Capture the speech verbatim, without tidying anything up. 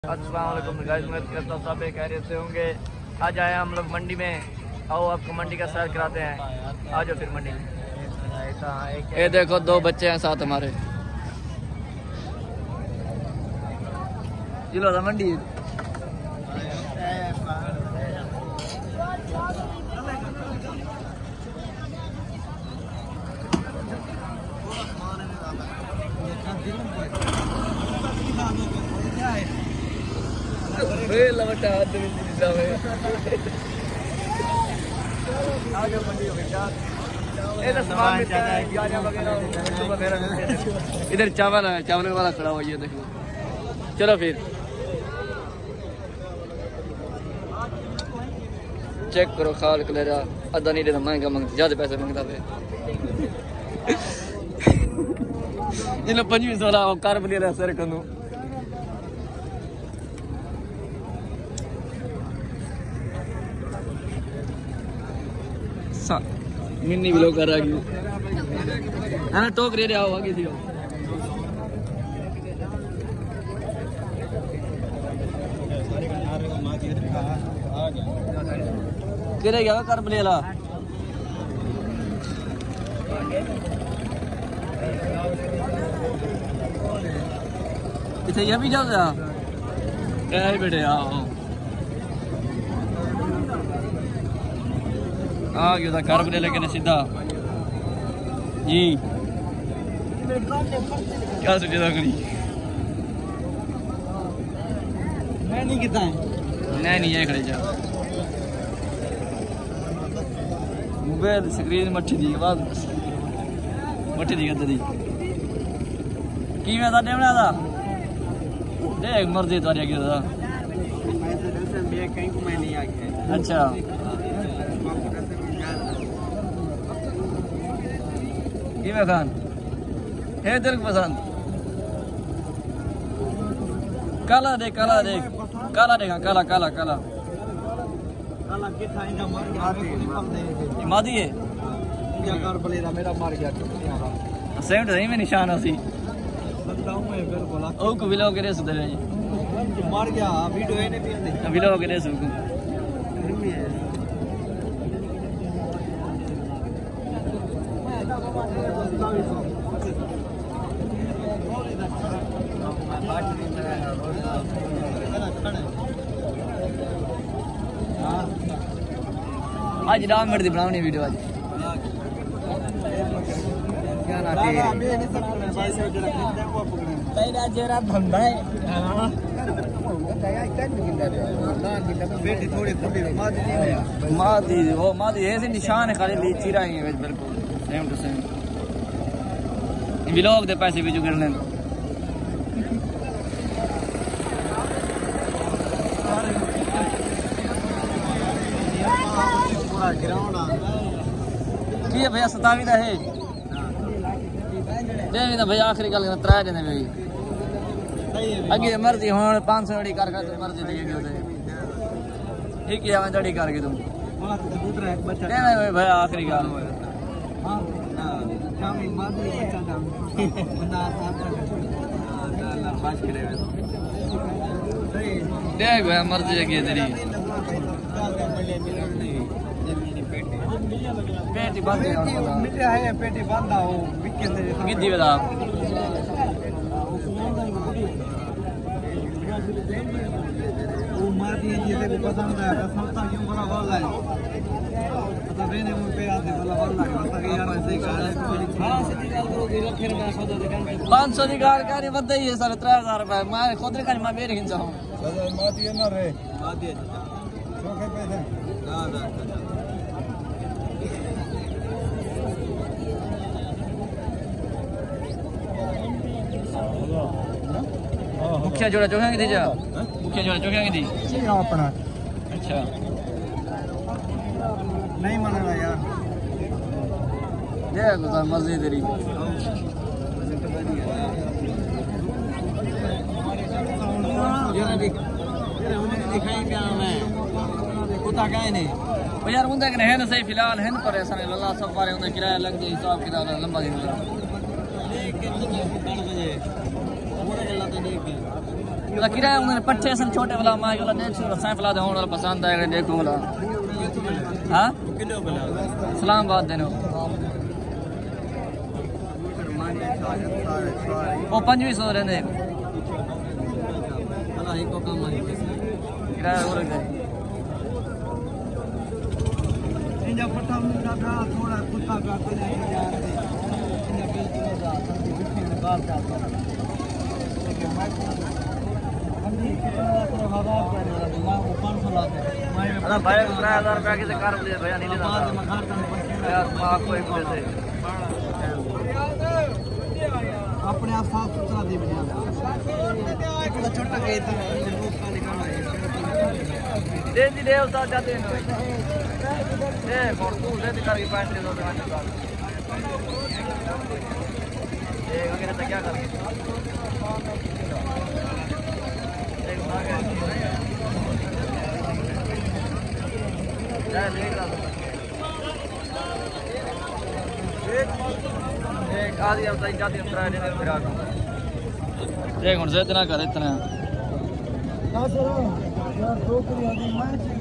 अस्सलाम वालेकुम गाइस, उम्मीद करता हूँ सब खैरियत से होंगे। आज आए हम लोग मंडी में। आओ आपको मंडी का सैर कराते हैं। आ जाओ फिर मंडी में। ये देखो दो बच्चे हैं साथ हमारे। चलो मंडी लवटा हाथ में इधर चावल है, चावल वाला खड़ा हुआ, ये देखो। चलो फिर चेक करो, खाल कलेरा अद्धा नहीं देता, महंगा मंगता, ज्यादा पैसे मंगता पे जिन्हें पंजी सोलह कार बलिया सर करूँ। मिन्नी भी लोग कर रहा है ना, टोक रे आओ आगे थी। किरे गया कर बलेला इसे ये भी जाओ जा ए बेटे आओ आ गया था कार बले लेकिन सीधा जी क्या सोचा करी मैं नहीं कितना है नहीं नहीं ये खड़े जा मोबाइल स्क्रीन मट्ठी दी बाद मट्ठी दी कद दी की मैं था देवना था देख मर्जी तो आ गया था मैं तो दर्शन भी कहीं को मैं नहीं आ गया। अच्छा किमें खान है दिल पसंद काला देख काला देख काला देखा काला काला काला काला किथा इंजा मार गया मादी है इंजा कार बलेरा मेरा मार गया सेम तो में निशान होसी बताऊं मैं बिल्कुल ओ को विलो करे सुधर जी मार गया वीडियो है ने भी विलो करे सु आज डाम मिनट दी बनावनी वीडियो आज क्या ना है तेरा जरा धंधा है हां बेटी थोड़ी थोड़ी मादी मादी वो मादी ऐसे निशान है खाली लीची रही है बिल्कुल सेम टू सेम व्लॉग दे पैसे भी जुगड़ लें की है भैया सतावी का है दे ना भैया आखिरी गल त्रै देने भाई अगे मर्जी हुन पाँच सौ जड़ी कर कर मर्जी दे गयो ते ठीक है मैं जड़ी कर के तुम दे ना भैया आखिरी गल हां शाम मादी बच्चा था बंदा साथ अल्लाह पास करे देख भैया मर्जी है तेरी पेटी बंद है मिटे है पेटी बंद हो विके से गिद्दी बता वो मार दिए जिसे को पसंद है समता क्यों बड़ा वाला है पता मैंने मुंह पे आते वाला वाला है पता यार ऐसे ही हां सीधी गल करो कि फिर मैं सौदा दे पाँच सौ की गाल करे बदई है सारे तीन हज़ार रुपए मैं खुद रे मैं बेर खिंचा हूं माती है ना रे माती है चोखे पे दे हां हां मुखिया जोड़ा चोखा की थी जा मुखिया जोड़ा चोखा की थी अपना अच्छा नहीं मानेगा यार देख तो मर्जी तेरी दिखाई क्या मैं कुत्ता क्या नहीं यार उनका है ना सही फिलहाल है ना पर ऐसा नहीं लल्ला सब बारे उनका किराया लग जाए हिसाब किताब लंबा दिन लेकिन बजे पूरा गल्ला तो देख किराया उन्होंने पट्टे सन छोटे वाला माँ वाला देख सो सैफला दे होने वाला पसंद आएगा देखो वाला हाँ इस्लामाबाद देनो वो पंजवी सौ रहने किराया और गए इंजा पट्टा मुंडा का थोड़ा कुत्ता का कने यार दे इंजा बिल किलो दा संदी बिठी में गाल का संदी कितना तो हवा कर रहा है मैं पाँच सौ ला दे अरे भाई तीन हज़ार रुपया की कार ले भैया नहीं लेता बाद में घर का यार मां कोई पैसे अपने आप साफ सुथरा दे बिना एक तो छोटा के तो लोग का निकालना है दे दी देवता जाते हैं ए फोटो दे दी करके पैंट दे दो दुकान का ए वगैरह तो क्या करेंगे एक भाग है जा ले ला एक आदि अब तक जाती उतरा है फिर आ एक मिनट से इतना कर इतना ना सर यार दो करी आदि मैं